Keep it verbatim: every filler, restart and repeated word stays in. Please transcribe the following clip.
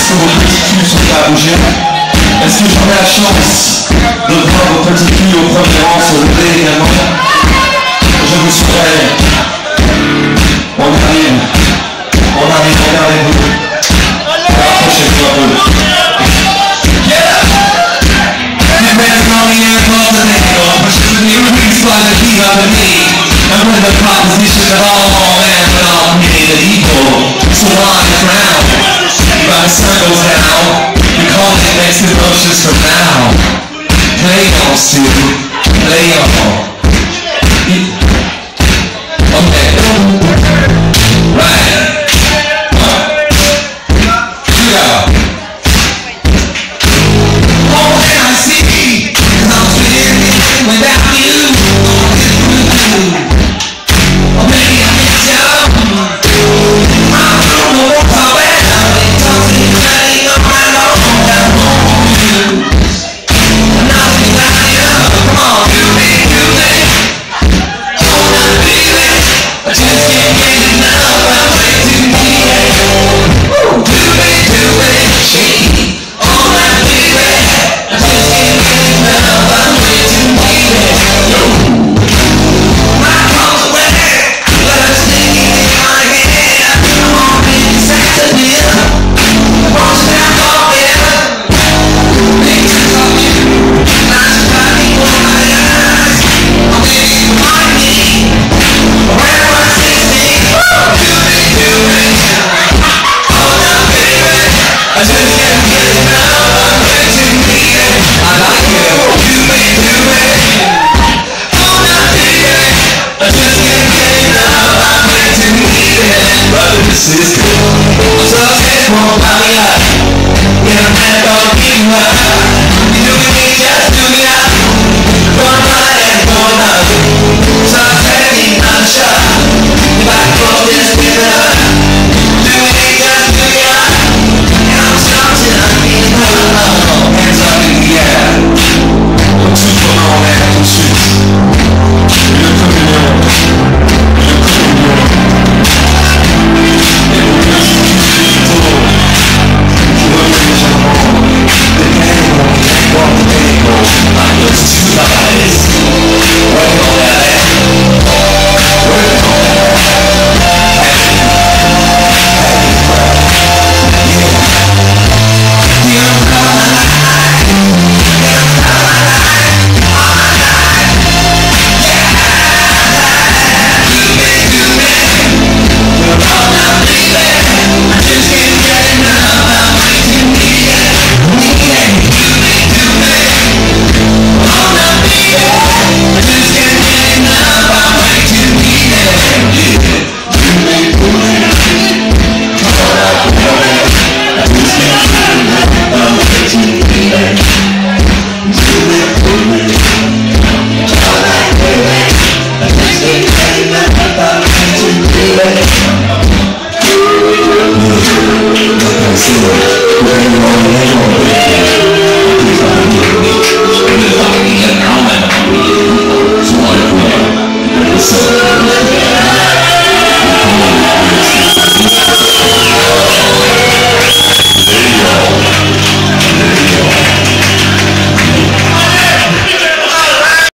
que vos petits culs sont prêts à bouger? Est-ce que j'en ai la chance de voir vos petits culs au premier rang se lever également? Je vous surveille. On arrive. On arrive, regardez-vous. Approchez-vous un peu. You better know me and close the nail. Pushes the new rings by the key of the knee. And with the proposition that all men but all created equal. So on the ground, by the sun goes down. We call it next emotions from now. Play on, Stu. Play on. Okay. Right. Sister, so it won't buy me up. When I'm mad, don't give you up. You do me, just do me up. Going right and going up. So I'm taking my shot. If I go, just give it up. Do me, just do me up. And I'm starting, I'm being alone. Hands up in the air. Don't shoot for long, man, don't shoot. You're coming on. You're coming on. We're